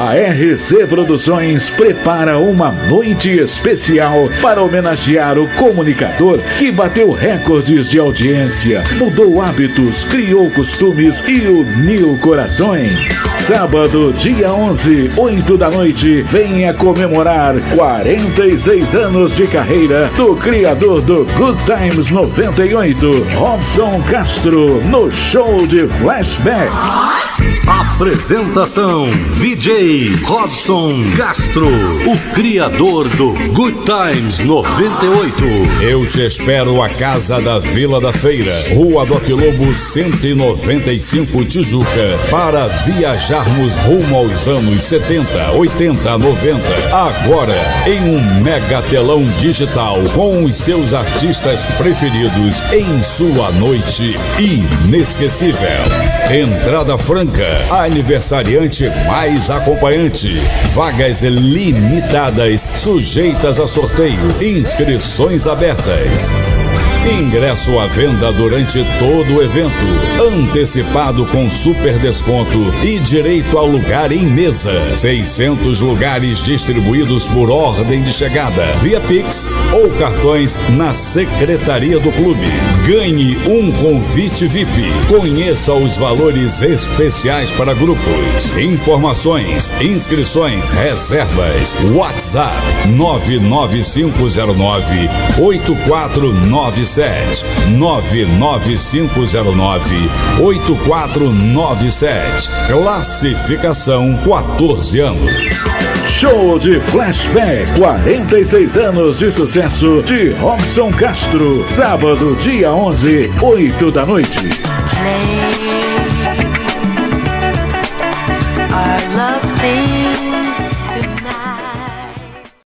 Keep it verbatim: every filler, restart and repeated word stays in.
A R C Produções prepara uma noite especial para homenagear o comunicador que bateu recordes de audiência, mudou hábitos, criou costumes e uniu corações. Sábado, dia onze, oito da noite, venha comemorar quarenta e seis anos de carreira do criador do Good Times noventa e oito, Robson Castro, no show de Flashback. Apresentação: V J Robson Castro, o criador do Good Times noventa e oito. Eu te espero à Casa da Vila da Feira, Rua Doc Lobo cento e noventa e cinco, Tijuca, para viajarmos rumo aos anos setenta, oitenta, noventa. Agora em um mega telão digital com os seus artistas preferidos em sua noite inesquecível. Entrada franca, aniversariante mais acompanhante, vagas limitadas, sujeitas a sorteio, inscrições abertas. Ingresso à venda durante todo o evento, antecipado com super desconto e direito a lugar em mesa. seiscentos lugares distribuídos por ordem de chegada, via Pix ou cartões na secretaria do clube. Ganhe um convite V I P. Conheça os valores especiais para grupos. Informações, inscrições, reservas. WhatsApp nove nove cinco zero nove oito quatro nove sete. nove nove cinco zero nove oito quatro nove sete. Classificação quatorze anos. Show de Flashback, quarenta e seis anos de sucesso de Robson Castro. Sábado, dia onze, oito da noite.